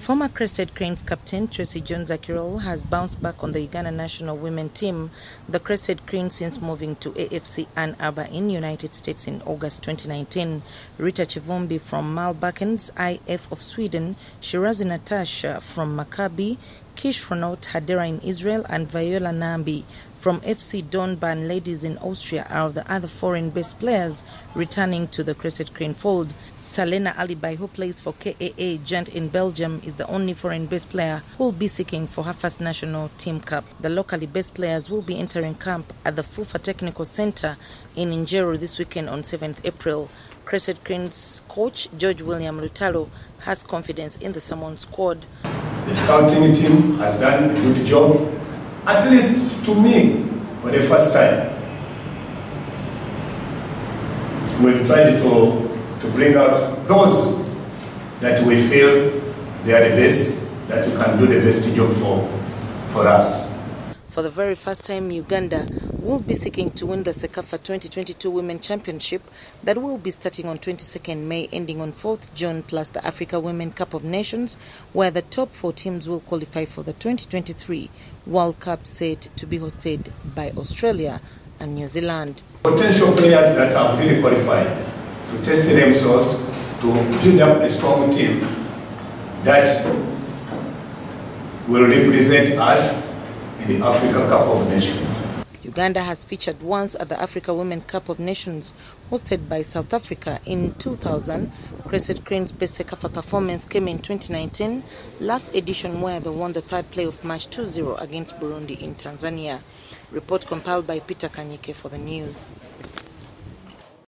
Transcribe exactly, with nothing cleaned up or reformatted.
Former Crested Cranes captain Tracy Jones-Akirol has bounced back on the Uganda national women team, the Crested Cranes, since moving to A F C Ann Arbor in United States in August twenty nineteen. Rita Chivumbi from Malbakens I F of Sweden, Shirazi Natasha from Maccabi, Kish Ronot Hadera in Israel, and Viola Nambi from F C Dornbirn Ladies in Austria are the other foreign-based players returning to the Crested Crane fold. Salena Alibai, who plays for K A A Gent in Belgium, is the only foreign-based player who will be seeking for her first national team cap. The locally based players will be entering camp at the Fufa Technical Center in Njero this weekend on seventh April. Crested Cranes coach George William Lutalo has confidence in the Salmon squad. The scouting team has done a good job, at least to me, for the first time. We've tried to, to bring out those that we feel they are the best, that you can do the best job for, for us. For the very first time, Uganda will be seeking to win the CECAFA twenty twenty-two Women Championship that will be starting on twenty-second May, ending on fourth June, plus the Africa Women Cup of Nations, where the top four teams will qualify for the twenty twenty-three World Cup, set to be hosted by Australia and New Zealand. Potential players that have really qualified to test themselves, to build up a strong team that will represent us in the Africa Cup of Nations. Uganda has featured once at the Africa Women Cup of Nations hosted by South Africa in two thousand. Crested Cranes' best CECAFA performance came in twenty nineteen, last edition, where they won the third playoff match two zero against Burundi in Tanzania. Report compiled by Peter Kanyike for the news.